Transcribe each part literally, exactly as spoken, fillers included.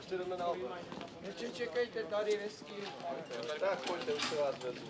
si jdeme na obor. Ještě čekejte tady hezký. Tak pojďte, už se vás vezmu.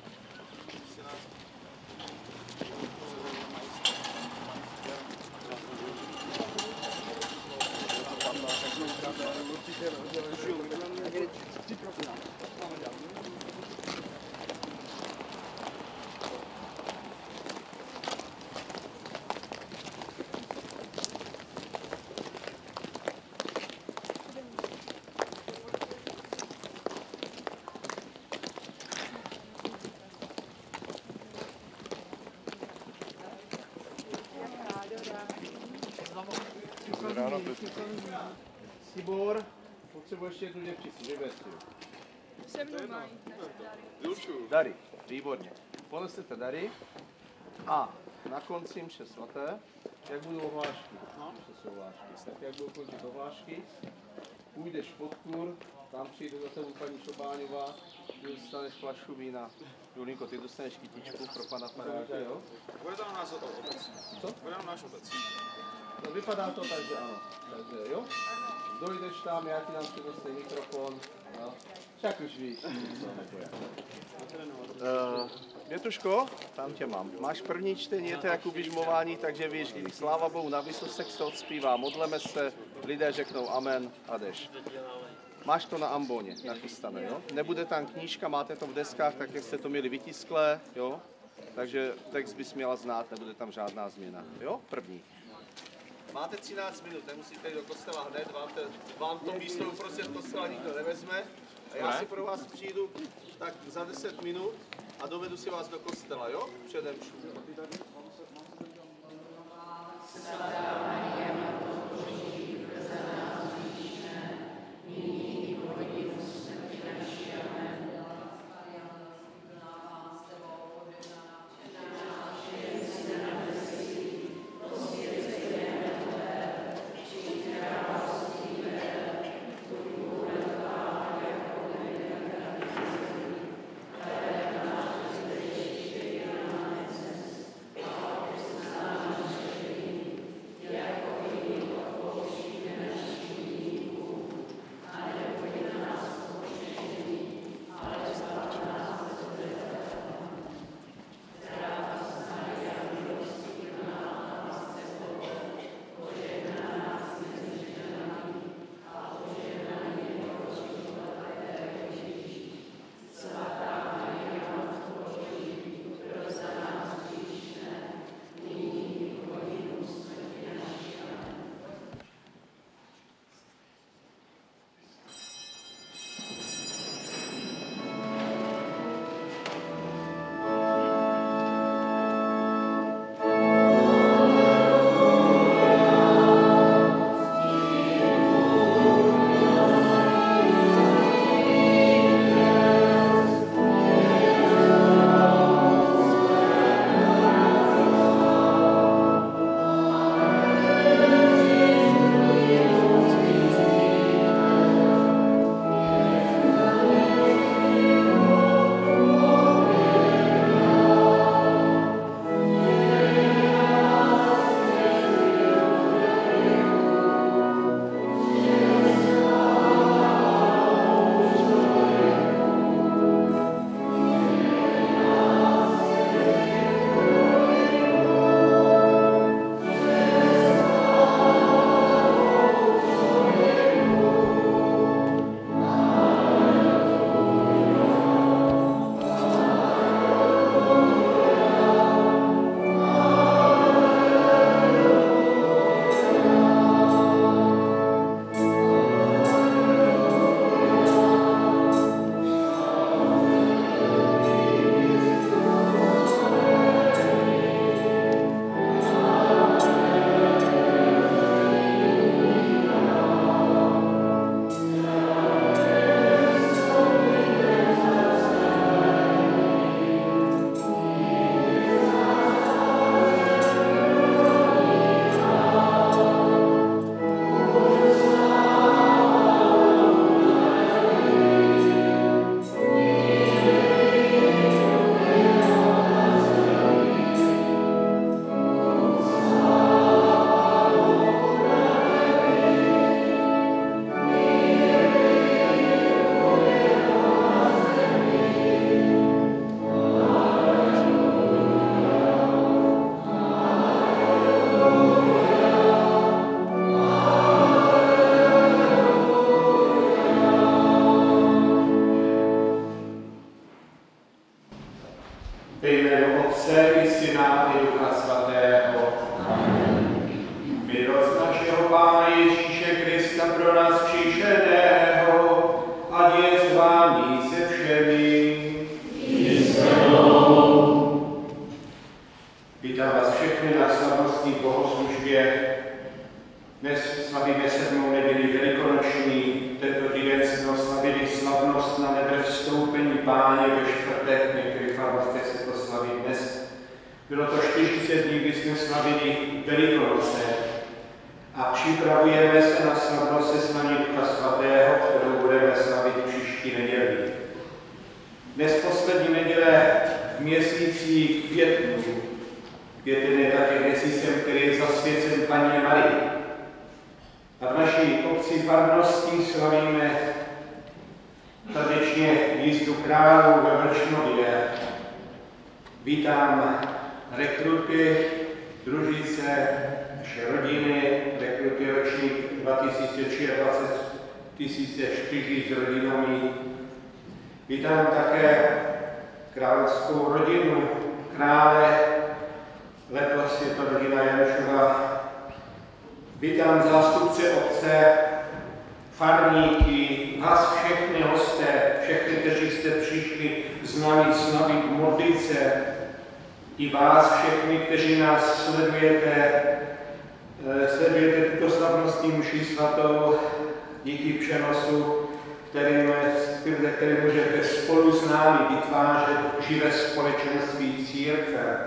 Sibor, potřebuješ jednu děvčici, že bez Se mnou mají. Dary, výborně. Ponesete dary a na konci mše svaté, jak budou ohlášky, mše jsou ohlášky, tak jak budou končit ohlášky, půjdeš pod kur, tam přijde za tebou paní Šobáňová, ty dostaneš flašku vína. Julinko, ty dostaneš kytičku pro pana faráře, jo? Bude tam náš obec. Co? Bude tam náš obec. No, vypadá to tak, že ano. Takže jo? Dojdeš tam, já ti dám přednostný mikrofon. No. Však už víš, co nebo jak. Uh, Větuško, tam tě mám. Máš první čtení, je to jak uběžmování, takže víš, kdy. Sláva Bohu, na vysostech se odspívá, modleme se, lidé řeknou amen a jdeš. Máš to na amboně nachystané, jo? Nebude tam knížka, máte to v deskách, tak jak jste to měli vytisklé, jo? Takže text bys měla znát, nebude tam žádná změna, jo? První. Máte třináct minut, nemusíte jít do kostela hned, vám, te, vám to místo uprostřed kostela nikdo nevezme. A já si pro vás přijdu tak za deset minut a dovedu si vás do kostela, jo? Předem všude. Božíje. Dnes slavíme sedmou neděli velikonoční, tento týden jsme slavili slavnost na nebe vstoupení Páně ve čtvrtek, některý farnosti se to slaví dnes. Bylo to čtyřicet dní, kdy jsme slavili Velikonoce a připravujeme se na slavnost seslání Ducha Svatého, kterou budeme slavit příští neděli. Dnes poslední neděle v měsíci květnu. Květen je také měsícem, který je zasvěcen Panně Marii. A v naší obci farnosti slavíme tradičně jízdu králů ve Vršnově. Vítám rekruty, družice, naše rodiny, rekruty ročník dva tisíce čtyři s rodinami. Vítám také královskou rodinu, krále, letos je to rodina Janušova. Vítám zástupce obce, farníky, vás všechny hosté, všechny, kteří jste přišli s námi slavit, modlit se, i vás všechny, kteří nás sledujete, sledujete tuto slavnostní mši svatou díky přenosu, kterým, který můžete spolu s námi vytvářet živé společenství církve.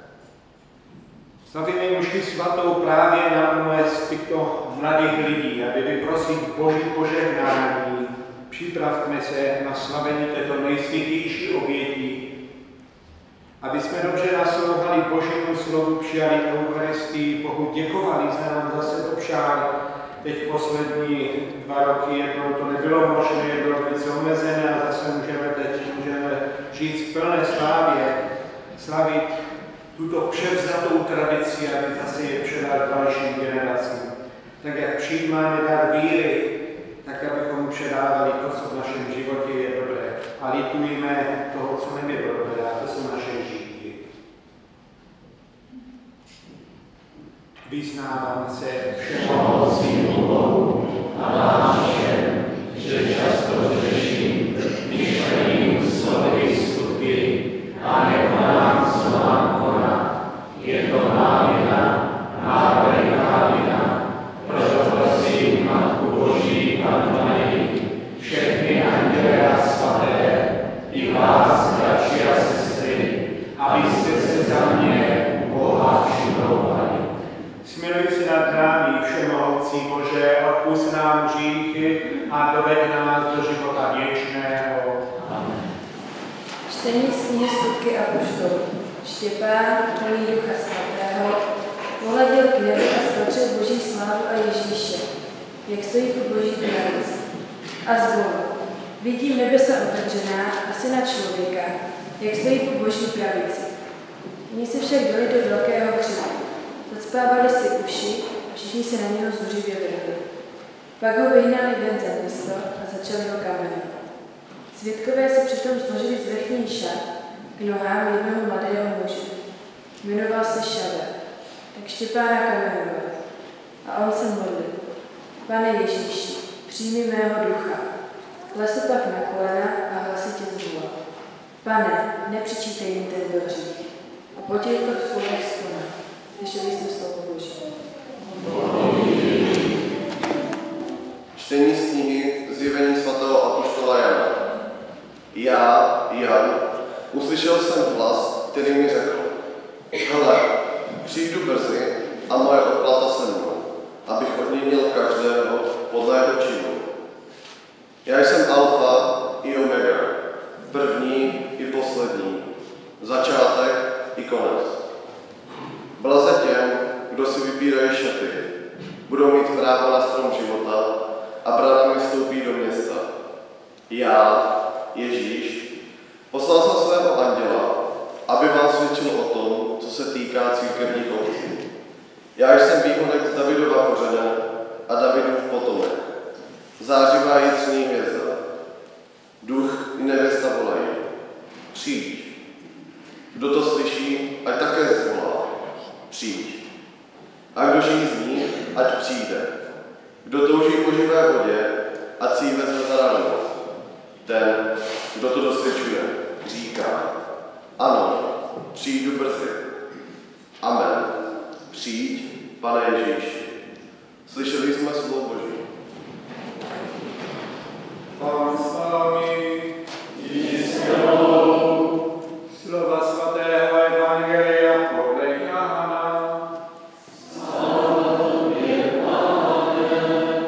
Slavíme mši svatou právě na umést těchto mladých lidí, aby vyprosit Boží požehnání. Připravme se na slavení této nejsvětější oběti, aby jsme dobře naslouchali Božímu slovu, přijali Eucharistii, Bohu děkovali za nám zase dopřáli. Teď poslední dva roky jednou to nebylo možné, bylo více omezené a zase můžeme teď můžeme žít v plné slávě, slavit tuto převzatou tradici, aby zase je předal dalším generacím. Tak jak přijímáme dar víry, tak abychom předávali to, co v našem životě je dobré. A litujeme toho, co nebylo dobré, a to jsou naše žití. Vyznávám se všemohoucímu Bohu a nám všem, že často hřeším, myšlením, slovy, skutky a nekonám, co mám konat. Je to má vina, má veliká vina, proto prosím Matku Boží, Pannu Marii, všechny anděle a svaté, i vás, bratři a sestry, abyste se za mě u Boha přimlouvali. Smiluj se nad námi, všemohoucí Bože, odpusť nám hříchy a doved nás do života věčného. Amen. Čtení z knihy Skutky apoštolů. Štěpán, plný Ducha Svatého, pohleděl k nebi a spatřil Boží slávu a Ježíše, jak stojí po Boží pravici. A zvolal: vidím nebesa otevřená a Syna člověka, jak stojí po Boží pravici. Oni se však dali do velkého křiku. Zacpávali si uši a všichni se na něho zuřivě vrhli. Pak ho vyhnali ven za město a začali ho kamenovat. Svědkové se přitom složili z vrchní šat k nohám jednoho mladého muže. Jmenoval se Šavel. Tak Štěpána kamenovali. A on se modlil: Pane Ježíši, přijmi mého ducha. Klesl pak na kolena a hlasitě zvolal: Pane, nepřičítej jim tento hřích. A po těchto slovech skonal. Slyšeli jsme slovo Boží. Čtení z knihy Zjevení svatého apoštola Jana. Já, Jan, uslyšel jsem hlas, který mi řekl: Hele, přijdu brzy a moje odplata se mnou, abych od něj měl každého podle jeho činu. Já jsem alfa i omega, první i poslední, začátek i konec. Blaze těm, kdo si vybírají šaty, budou mít právo na strom života a branami vstoupí do města. Já, Ježíš, poslal jsem svého anděla, aby vám svědčil o tom, co se týká církevních ovcí. Já jsem výhonek z Davidova kořene a Davidův potomek. Zářivá jitřní hvězda. Duch i nevěsta volají: přijď. Kdo to slyší, ať také zvolá: přijď. A kdo žízní, ať přijde. Kdo touží po živé vodě, ať si ji vezme zadarmo. Ten, kdo to dosvědčuje, říká: ano, přijdu brzy. Amen. Přijď Pane Ježíši, slyšeli jsme slovo Boží. Pán s vámi, i s tebou. Slova svatého evangelia podle Jana. Slavě Pane.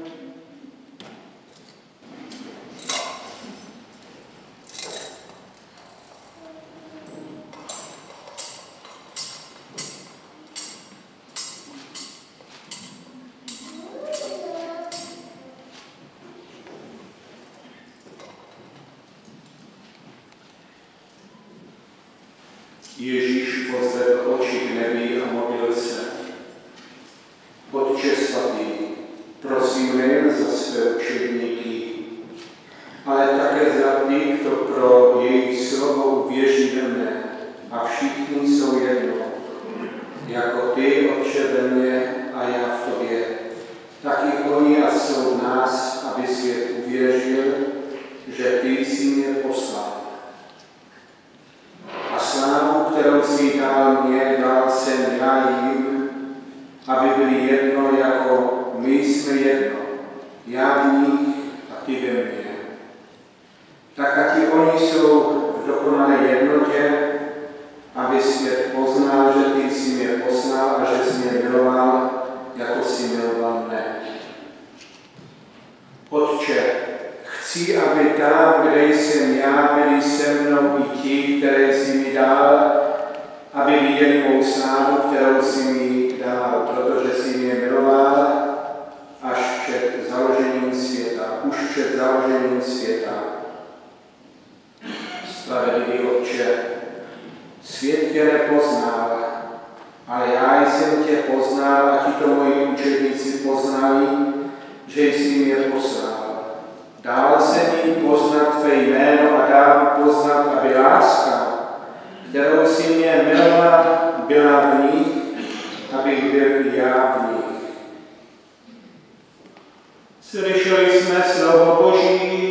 Ježíš pozvedl oči k nebi a modlil se. Otče svatý, prosím nejen za své učedníky, ale také za ty, kdo pro jejich slovo věří ve mne a všichni jsou jedno. Jako ty, Otče, ve mně a já v tobě. Tak i oni a jsou v nás, aby svět uvěřil, že ty jsi mě poslal. A slávu, kterou si dal mě, dal jsem já jim, aby byli jedno, jako my jsme jedno, já v nich a ty ve mně. Tak ať i oni jsou v dokonalé jednotě, aby svět poznal, že ty jsi mě poslal a že jsi mě miloval, jako jsi miloval mne. Otče, chci, aby tam, kde jsem já, byli se mnou i ti, které jsi mi dal, aby viděli mou slávu, kterou jsi mi dal, protože jsi mě miloval až před založením světa, už před založením světa. Spravedlivý Otče, svět tě nepoznal, ale já jsem tě poznal a tito moji učedníci poznali, že jsi mě poslal. Dál jsem jim poznat tvé jméno a dál poznat, aby láska, kterou si mě miloval, byla v nich, abych byl i já v nich. Slyšeli jsme slovo Boží.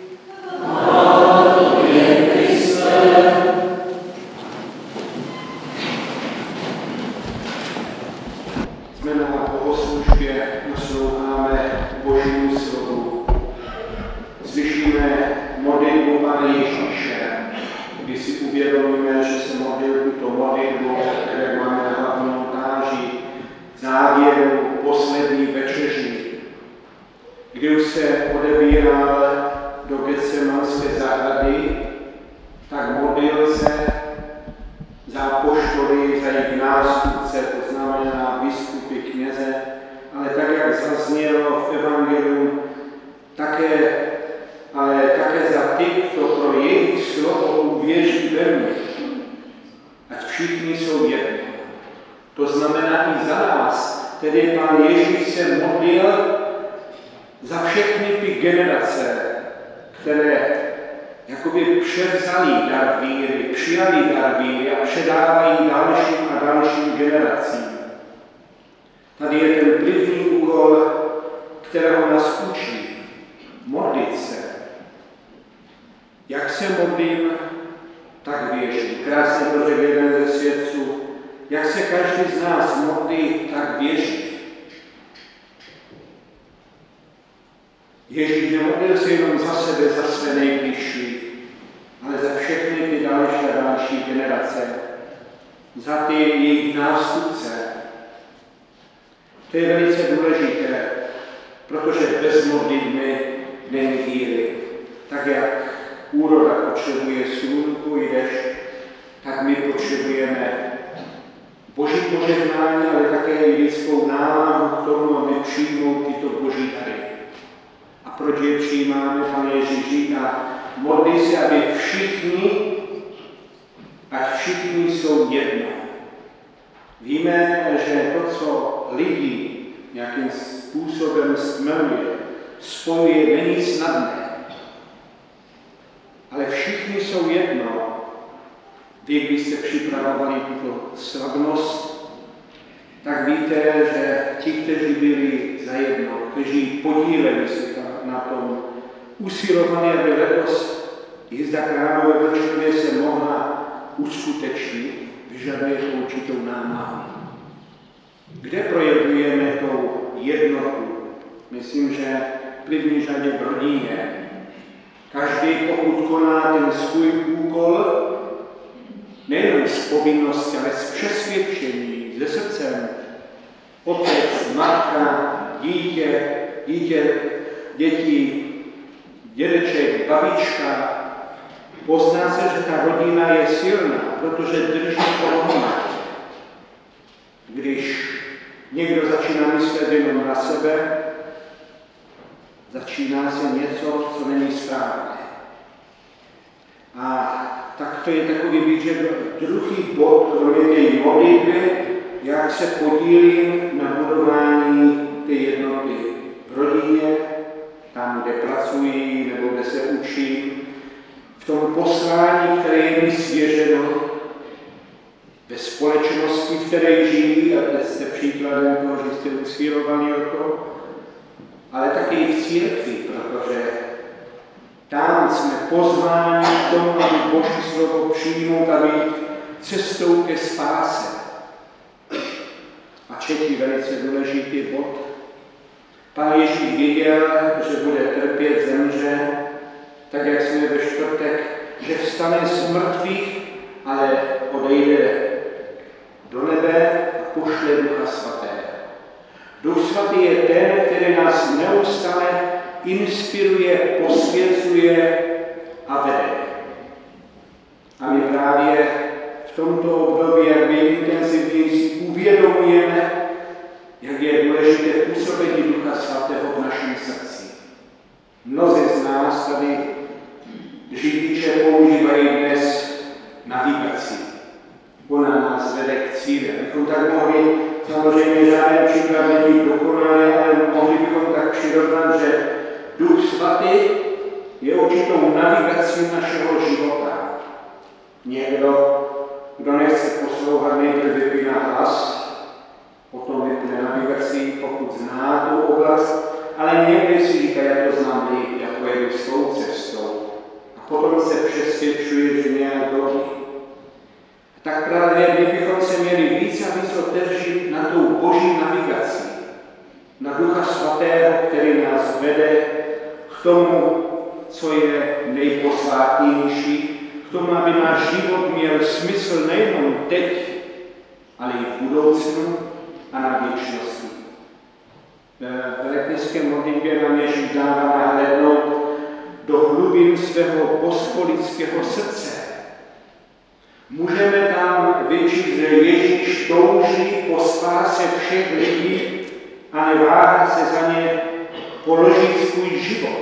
Amen, Kriste. Jsme na bohoslužbě, nasloucháme Božímu slovu. Slyšíme modlitbu Pana Ježíše, kdy si uvědomíme, že se modlil tuto modlitbu, které máme na hlavním oltáři, v závěru poslední večeři, kdy už se odebíral do Getsemanské zahrady, tak modlil se za apoštoly, za jejich nástupce, to znamená biskupy, kněze, ale tak, jak zaznělo v evangeliu, také ale také za ty, kdo pro jejich slovo uvěří ve mě. Ať všichni jsou jedno. To znamená i za nás, tedy Pán Ježíš se modlil za všechny ty generace, které jakoby převzali dar víry, přijali dar víry a předávají dalším a dalším generacím. Tady je ten první úkol, kterého nás učí. Modlit se. Jak se modlím, tak věřím. Krásně to řekl jeden ze svědců. Jak se každý z nás modlí, tak věří. Ježíš nemodlil se jenom za sebe, za své nejbližší, ale za všechny ty další a další generace. Za ty jejich nástupce. To je velice důležité, protože bez modlitby není víry. Tak jak úroda potřebuje slunku i dešť, tak my potřebujeme Boží požehnání, ale také i lidskou námahu k tomu, aby přijmout tyto Boží dary. A proč je přijímáme, Pan Ježíš říká, modlí se, aby všichni, ať všichni jsou jedno. Víme, že to, co lidi nějakým způsobem stmeluje, spojuje, není snadné. Ale všichni jsou jedno. Vy, když jste připravovali tuto slavnost, tak víte, že ti, kteří byli zajedno, kteří podíleli se na tom, usilovali, aby letos jízda Králové večeře se mohla uskutečnit, vyžaduje to určitou námahu. Kde projevujeme tou jednotu? Myslím, že v první řadě v rodině. Každý, pokud koná ten svůj úkol, nejen z povinnosti, ale z přesvědčení, ze srdcem, otec, matka, dítě, dítě, děti, dědeček, babička, pozná se, že ta rodina je silná, protože drží pohromadě. Když někdo začíná myslet jenom na sebe, začíná se něco, co není správné. A tak to je takový, bych řekl, druhý bod, kromě té modlitby, jak se podílím na budování té jednoty v rodině, tam, kde pracuji nebo kde se učím, v tom poslání, které je mi svěřeno, ve společnosti, v které žijí, a teď jste příkladem toho, že jste usilovali o to, ale také i v církvi, protože tam jsme pozváni k tomu, aby Boží slovo přijmout a být cestou ke spáse. A třetí velice důležitý bod. Pán Ježíš věděl, že bude trpět, zemře, tak jak jsme ve čtvrtek, že vstane z mrtvých, ale odejde do nebe a pošle Ducha Svatého. Duch Svatý je ten, který nás neustále inspiruje, posvěcuje a vede. A my právě v tomto období, jak intenzivně si uvědomujeme, jak je důležité působení Ducha Svatého v našem srdci. Mnozí z nás tady řidiče používají dnes navigaci. Ona nás vede k cíli. Abychom tak mohli, samozřejmě žádný příklad není dokonalý, ale mohli bychom tak přirovnat, že Duch Svatý je určitou navigací našeho života. Někdo, kdo nechce poslouchat, nejprve vypíná hlas, potom vypne navigaci, pokud zná tu oblast, ale někdy si říká, jak to znám líp, jak pojedu s tou cestou. A potom se přesvědčuje, že nějak dobrý. Tak právě my bychom se měli víc a víc otevřít na tou Boží navigaci, na Ducha Svatého, který nás vede k tomu, co je nejposvátnější, k tomu, aby náš život měl smysl nejenom teď, ale i v budoucnu a na věčnosti. V elektrické modlitbě nám Ježíš dává nahlédnout do hlubin svého pospolického srdce. Můžeme tam vyčít, že Ježíš touží po spáse všech lidí a neváhá se za ně položit svůj život.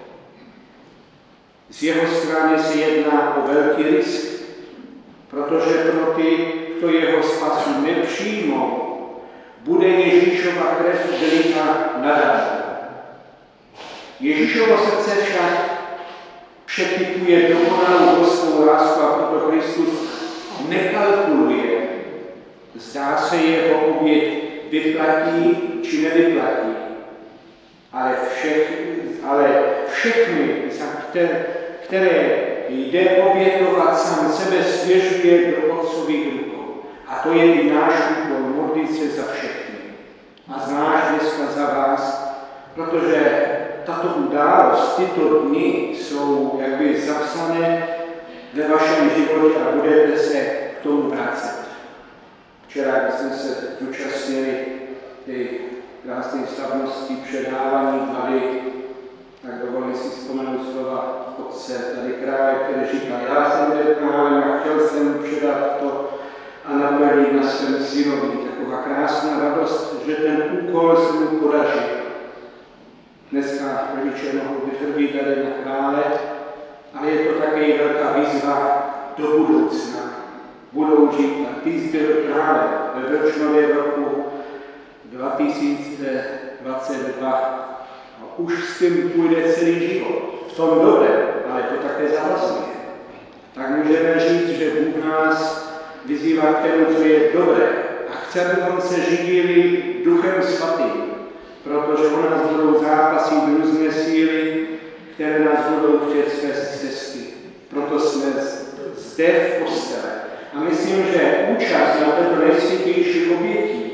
Z jeho strany se jedná o velký risk, protože pro ty, kdo jeho spasu nepřijmou, bude Ježíšova krev vylita nadále. Ježíšovo srdce však překypuje dokonalou božskou lásku a proto Kristus nekalkuluje. Zdá se, jeho oběť vyplatí či nevyplatí. Ale, všech, ale všechny, za které, které jde obětovat, sám sebe svěřuje do Otcových rukou. A to je i náš úkol, modlit se za všechny. A zvlášť dneska za vás, protože tato událost, tyto dny jsou jakby zapsané ve vašem životě a budete se k tomu vracet. Včera, když jsme se zúčastnili ty krásné slavnosti předávání tady, tak dovolím si vzpomenout slova otce tady krále, který říkal, já jsem byl králem a chtěl jsem předat to a naplnit na svém synovi. Taková krásná radost, že ten úkol se mu podařil. Dneska rodiče mohou vytvrdit tady na krále, ale je to také velká výzva do budoucna. Budou říkat, ty jsi byl krále ve Vrčnově roku dva tisíce dvacet dva. A už s tím půjde celý život. V tom dobré, ale to také zavazuje. Tak můžeme říct, že Bůh nás vyzývá k tomu, co je dobré. A chce, abychom se řídili Duchem Svatým, protože u nás budou zápasy různé síly, které nás budou chtět svést cesty. Proto jsme zde v kostele. A myslím, že účast na této nejsvětější obětí,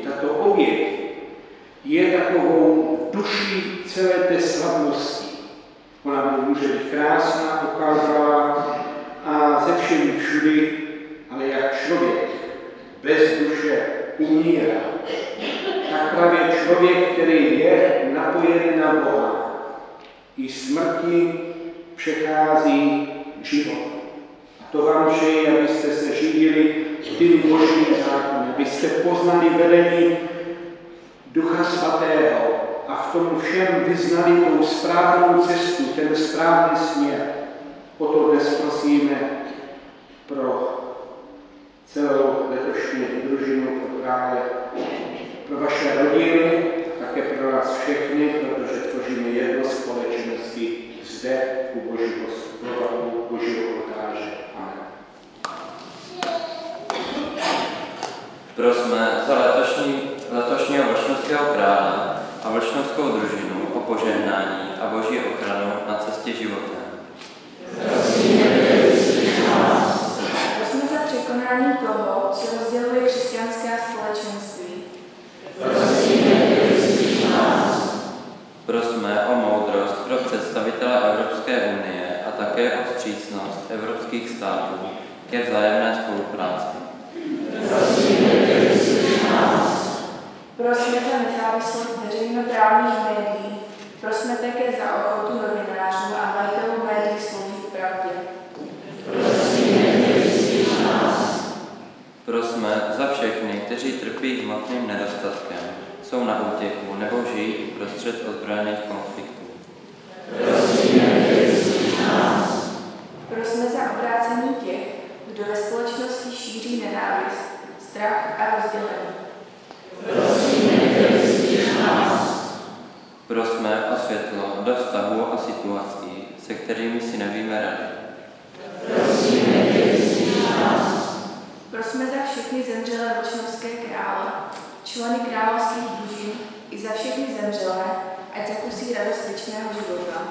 tato oběť je takovou duší celé té slavnosti. Ona může být krásná, ukázala a ze všemi všudy, ale jak člověk bez duše umírá, tak právě člověk, který je napojený na Boha, i smrti přechází život. A to vám přeji, abyste se řídili tím božím zákonem, abyste poznali vedení Ducha Svatého a v tom všem vyznali tou správnou cestu, ten správný směr. O to dnes prosíme pro celou letošní družinu, pro krále, pro vaše rodiny, také pro nás všechny, protože tvoříme jedno společenství zde u Božího slova, u Božího oltáře. Amen. Prosme za letošní, letošního vlčnovského krále a vlčnovskou družinu o požehnání a boží ochranu na cestě životem. Prosme za překonání toho, co rozděluje křesťanská společenství. Prosme o moudrost pro představitele Evropské unie a také o vstřícnost evropských států ke vzájemné spolupráci. Prosme za nezávislost veřejnoprávních médií. Prosme také za ochotu novinářů a majitelů médií sloužit pravdě. Prosme za všechny, kteří trpí hmotným nedostatkem, jsou na útěku nebo žijí uprostřed ozbrojených konfliktů. Prosme za obrácení těch, kdo ve společnosti šíří nenávist, strach a rozdělení. Prosme o světlo do vztahů a situací, se kterými si nevíme rady. Prosme za všechny zemřelé vlčnovské krále, členy královských družin i za všechny zemřelé, ať zakusí radost věčného života.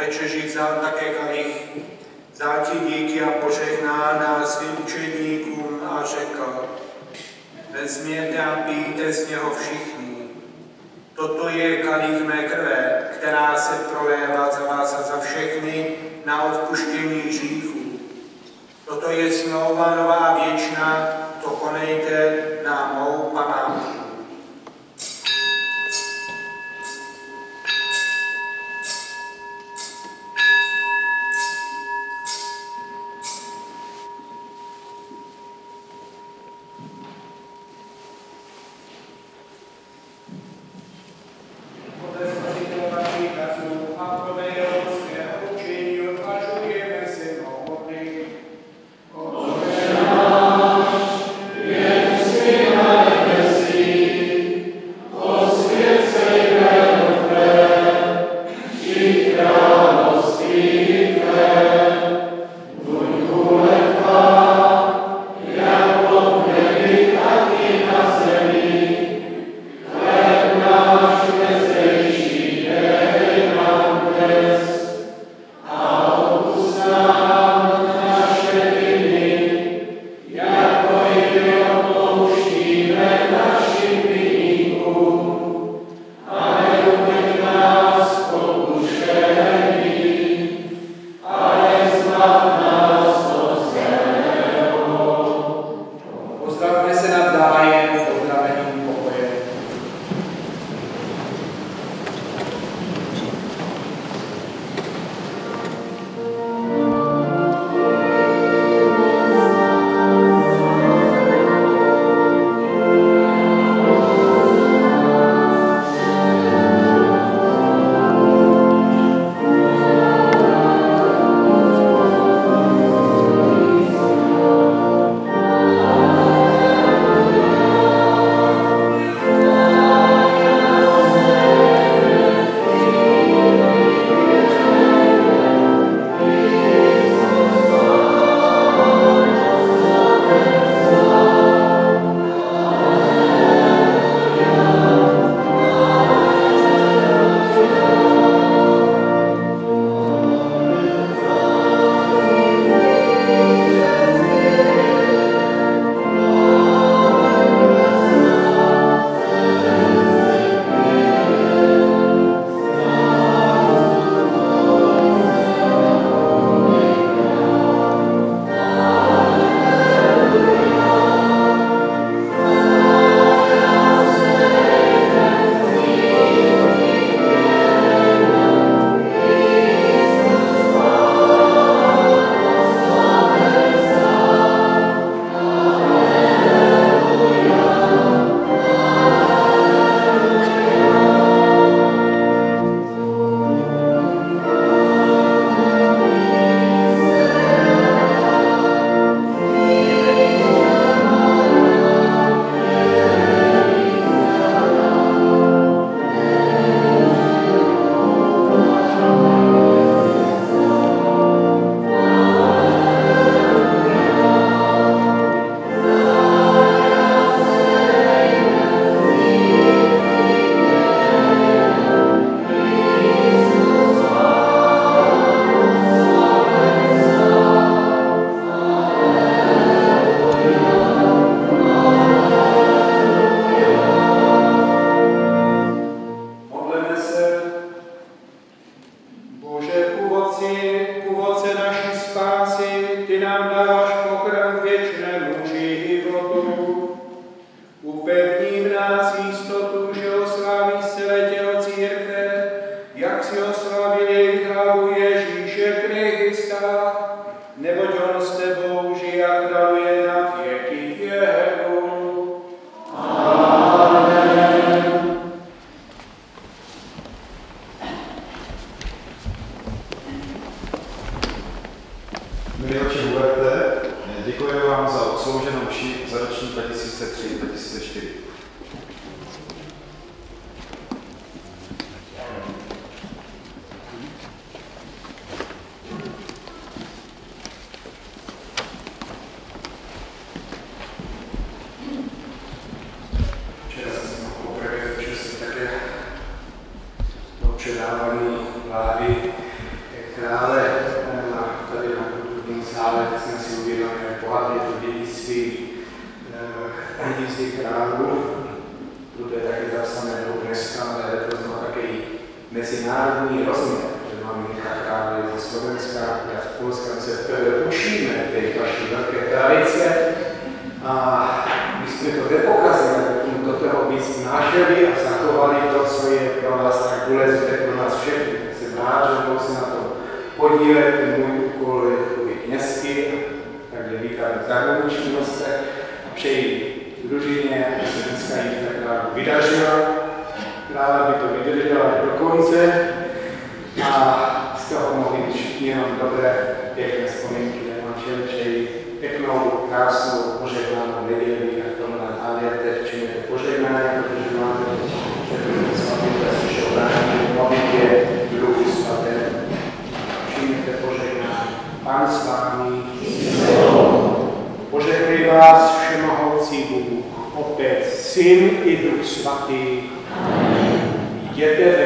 večeři vzal také kalich, vzal ti díky a požehnal dál svým učedníkům a řekl: vezměte a pijte z něho všichni. Toto je kalich mé krve, která se prolévá za vás a za všechny na odpuštění hříchů. Toto je smlouva nová a věčná, to konejte na mou památku. Yes. jízdy králů, to je taky zapsané do dneska, ale to má taky mezinárodní rozměr, že máme králi ze Slovenska a z Polska, se učíme té vaší velké tradice a my jsme to nepokazili, abychom do toho víc vnášeli a zachovali to, co je pro nás tak důležité, pro nás všechny. Jsem rád, že mohu se na to podílet, můj úkol je takový kněžský, takže vítám v zahraničních hostech a přeji družině, aby se dneska jí tak rád vydařila, ráda by to vydržela do konce a z toho mohli být všichni jenom dobré, pěkné vzpomínky. Já vám všem přeji pěknou, krásnou, požehnanou neděli a k tomu na závěr teď činíte požehnání, protože máte všechny svatý slyšel vrátí, modlitě, Duchu svaté. Činíte požehnání. Pán s vámi. Požehnej vás všemohoucí Bůh, Otec, Syn i Duch svatý. Jděte